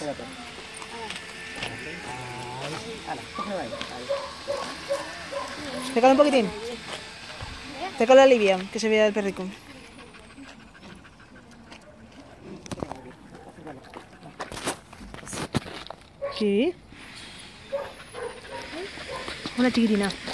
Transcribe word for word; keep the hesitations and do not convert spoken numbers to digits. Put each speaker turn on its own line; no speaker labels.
Espérate. Ala, cógelo ahí. Ahí.
Acércalo un poquitín. Acércalo a Olivia, que se vea el perrico. Sí. Hola, chiquitina.